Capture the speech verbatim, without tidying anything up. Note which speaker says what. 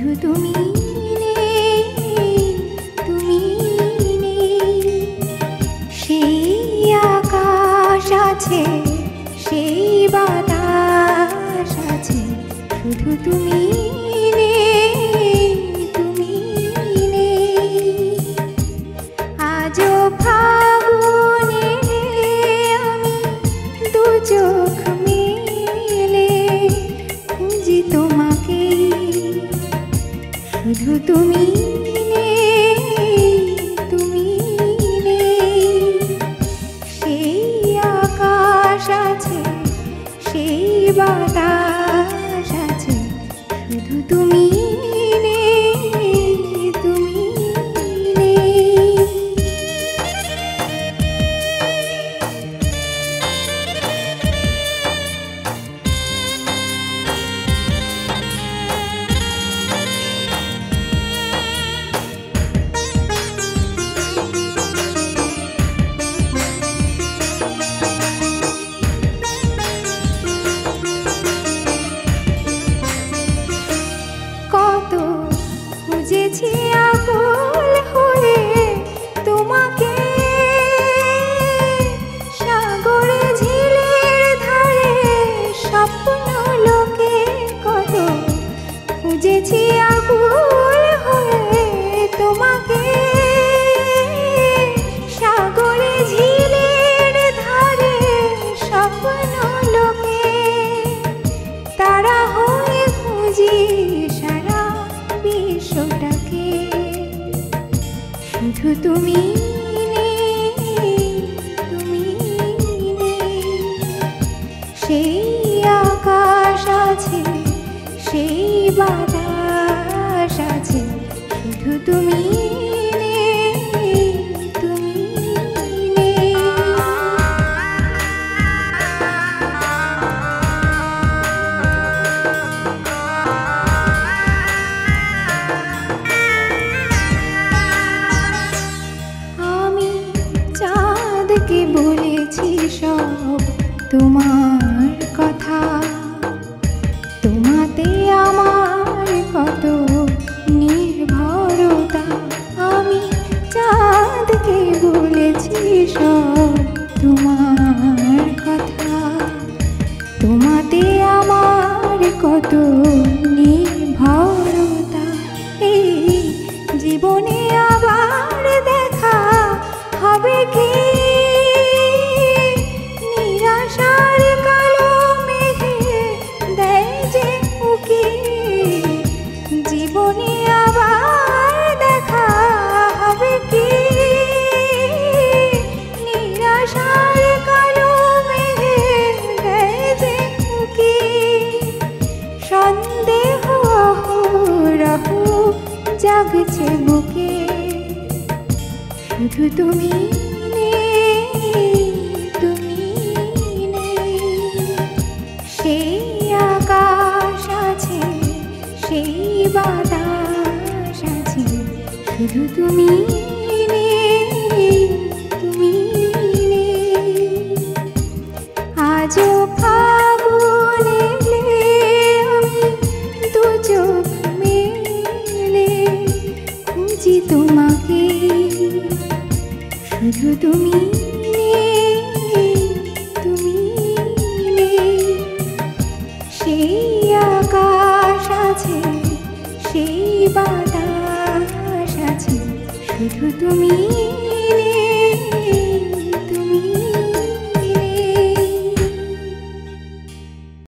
Speaker 1: শুধু তুমি নেই, তুমি নেই। সেই আকাশ আছে, সেই বাতাস আছে, শুধু তুমি নেই, তুমি নেই। আজও ফাগুনে আমি দু চোখ মেলে খুঁজি তোমাকে, শুধু তুমি নেই, তুমি নেই। সেই আকাশ আছে, সেই বাতাস আছে, শুধু তুমি নেই, তুমি নেই। খুঁজেছি আকুল হয়ে তোমাকে, সাগরে ঝিলের ধারে স্বপ্ন লোকে কত খুঁজেছি আকুল হয়ে তোমাকে, সাগরে ঝিলের ধারে স্বপ্ন লোকে। তারা হয়ে খুঁজি সারা বিশ্বটাকে, শুধু তুমি নেই, তুমি নেই। সেই আকাশ আছে, সেই বাতাস আছে, শুধু তুমি নেই, তুমি নেই। চাঁদকে বলেছি সব তোমার কথা, তোমাতে আমার কত নির্ভরতা। আমি চাঁদকে বলেছি সব তোমার কথা, তোমাতে আমার কত নির্ভরতা। এই জীবনে আবার দেখা হবে কি, নিরাশার কালো মেঘে দেয় যে উকি। জীবনে আবার দেখা হবে কি, নিরাশার কালো মেঘে দেয় যে উকি। সন্দেহ অহরহ জাগছে বুকে, শুধু তুমি নেই, তুমি নেই। সেই আকাশ আছে, সেই বাতাস আছে, শুধু তুমি নেই, তুমি নেই। আজও ফাগুনে আমি দু চোখ মেলে খুঁজি তোমাকে, শুধু তুমি নেই, তুমি নেই। সেই আকাশ আছে, সেই বাতাস আছে, শুধু তুমি